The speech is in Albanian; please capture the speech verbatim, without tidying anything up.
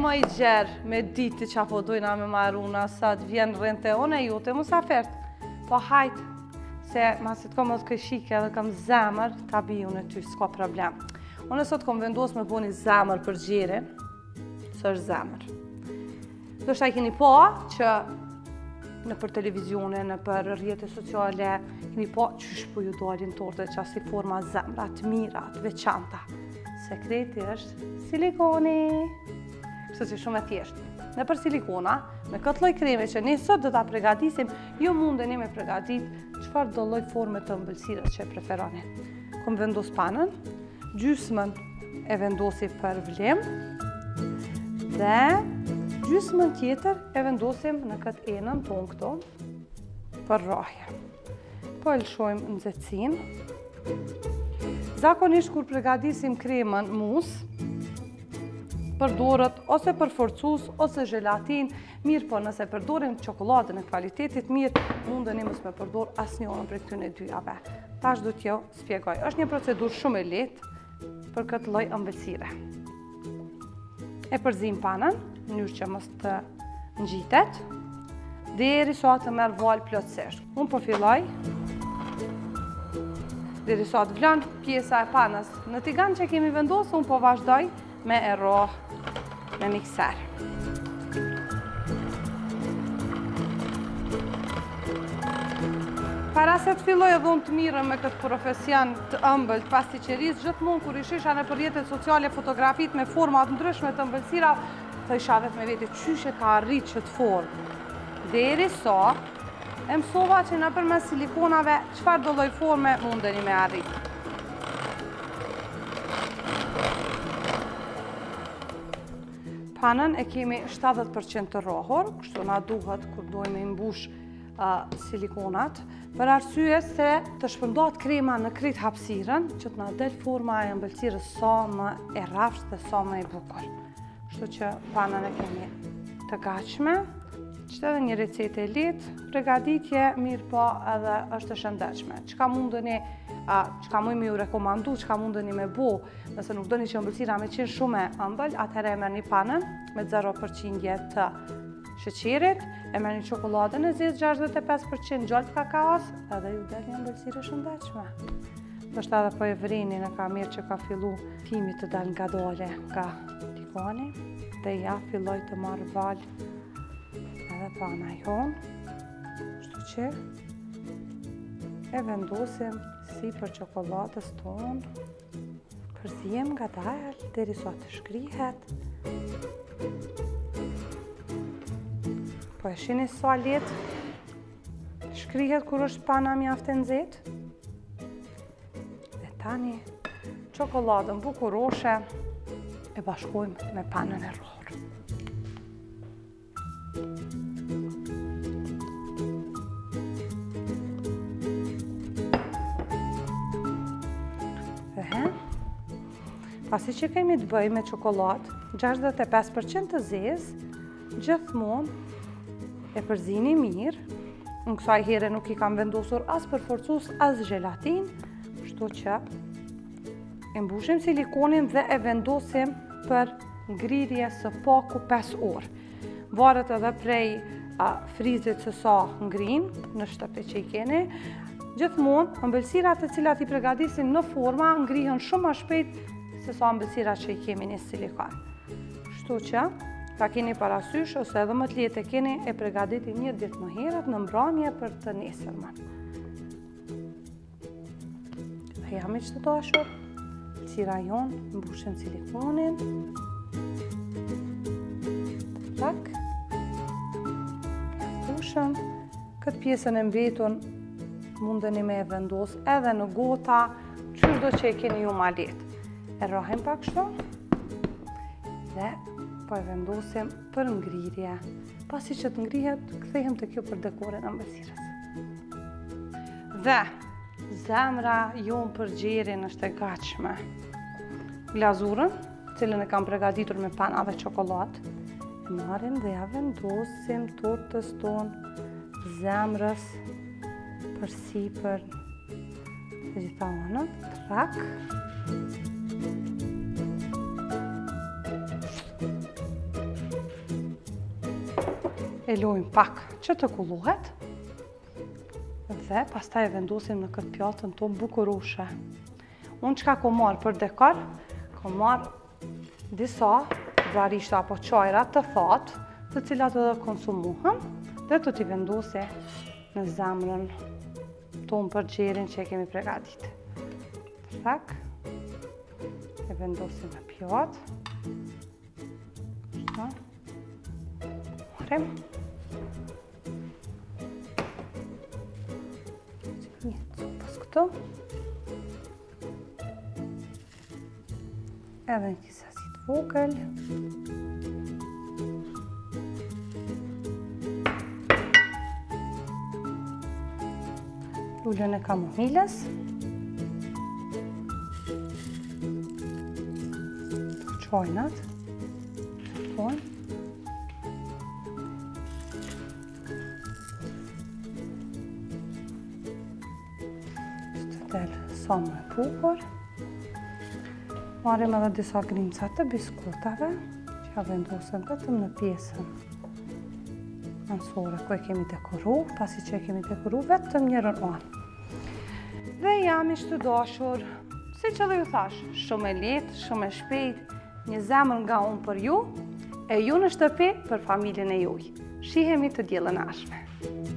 më i gjerë me ditë që apo dojna me maruna sa të vjen rrente one jute musafert. Po hajtë, se masit kom të këshike edhe kam zemër, ta biju në ty, s'ka problem. Unë sot kom vendos me bo një zemër për gjerin, së është zemër. Do shta i keni po që në për televizione, në për rrjete sociale, keni po qysh po ju dalin torte që asi forma zemra, të mira, të veçanta. Sekreti është silikoni. Kështu që shumë e thjeshtë. Në për silikona, me këtë lloj kreme që ne sot do ta përgatisim, ju mundeni me përgatit çfarë do lloj forme të ëmbëlsirës që e preferoni. Kom vendos panën, gjysmën e vendosi për vlim dhe gjysmën tjetër e vendosim në këtë enën tonë këto për rrahje. Po e lëshojmë nxehtësinë. Zakonisht kur përgatisim kremën mus, përdorët ose për forcus ose želatin, mirë po nëse përdorim çokoladën e kvalitetit mirë, mundeni mos me përdor asnjërin prej këtyre dyave. Tash do t'ju shpjegoj. Është një procedurë shumë e lehtë për këtë lloj ëmbëlsire. E përzim panën, në mënyrë që mos të ngjitet, derisa të merr val plotësisht. Unë po filloj derisa të vlen pjesa e panës në tigan që kemi vendosur, unë po vazhdoj me e rroh me mikser. Para se të filloj edhe unë të mirën me këtë profesion të ëmbëlt pasticqerisë, gjithmonë kur i shisha në rrjetet sociale fotografit me forma të ndryshme të ëmbëlsira, thësha vetë me vete qysh e ka arrit këtë formë. Derisa e mësova që nëpërmes silikonave çfarë do lloj forme mundeni me arrit. Panën e kemi shtatëdhjetë përqind të rrohur, kështu na duhet kur dojmë i mbush uh, silikonat, për arsye se të shpërndohet krema në krejt hapësirën, që të na del forma e ëmbëlsirës sa më e rrafsh dhe sa më e bukur. Kështu që panën e kemi të gatshme, që edhe një recetë e lehtë, përgatitje mirë po edhe është e shëndetshme. Çka mundeni, uh, çka më ju rekomandu, çka mundeni me bo, nëse nuk doni që ëmbëlsira me qenë shumë e ëmbël, atëherë e merrni panën me zero përqind të sheqerit, e merrni çokoladën e zezë gjashtëdhjetë e pesë përqind gjalpë kakaos, edhe ju del një ëmbëlsirë e shëndetshme. Ndoshta edhe po e vrini në ka mirë që ka fillu timi të dal ngadale nga tikoni, dhe ja filloj të marr val edhe pana jonë, kështu që e vendosim sipër çokoladës tonë, përzijem ngadalë derisa të shkrihet. Po e shihni sa lehtë shkrihet kur është pana mjaft e nxehtë. Dhe tani çokoladën bukuroshe e bashkojmë me panën e rrohur. Pasi që kemi të bëjmë me çokoladë, gjashtëdhjetë e pesë përqind të zezë, gjithmonë e përzini mirë. Në kësaj here nuk i kam vendosur as për forcus, as želatin, kështu që e mbushim silikonin dhe e vendosim për ngrirje së paku pesë orë. Varet edhe prej a, frizit se sa ngrin në shtëpi që i keni. Gjithmonë, ëmbëlsirat të cilat i përgatisin në forma ngrihen shumë më shpejt se sa ëmbëlsirat që i kemi në silikon. Kështu që, ka keni parasysh ose edhe më të lehtë e keni e përgatiti një ditë më herët në mbrëmje për të nesërmen. Dhe jam i që të dashur, ëmbëlsira jonë mbushim silikonin. Tak. Mbushëm. Këtë pjesën e mbetur mundeni me e vendos edhe në gota, çdo që e keni ju ma lehtë. E rrohim pak kështu dhe po e vendosim për ngrirje. Pasi që të ngrihet, kthehem te kjo për dekorin e ëmbëlsirës. Dhe zemra jonë për gjerin është e gatshme. Glazurën, cilën e kam përgatitur me pana dhe çokoladë, e marrim dhe ja vendosim tortës tonë zemrës përsipër të gjitha anët, trak. e lojmë pak që të kullohet dhe pastaj e vendosim në këtë pjatën tonë bukuroshe. Unë çka kom marrë për dekor, kom marrë disa varishta apo çajra të thatë, të cilat edhe konsumohen dhe të t'i vendosi në zemrën tonë për gjerin që e kemi përgatitur. Tak, e vendosim në pjatë. Shta. Marim. Një copës këtu. Edhe në kisasit vogël. Lullën e kamomilës. Qojnat. Qojnë. Që të delë sa më e bukur. Marim edhe disa grimca të biskutave, që ja vendosëm vetëm në pjesën ansore ku e kemi dekoru, pasi që e kemi dekoru vetëm njërën anë. Dhe jam i shtë dashur, si që dhe ju thash, shumë e letë, shumë e shpejt, një zemër nga unë për ju, e ju në shtëpi për familjen e juj. Shihemi të diellën ardhshme.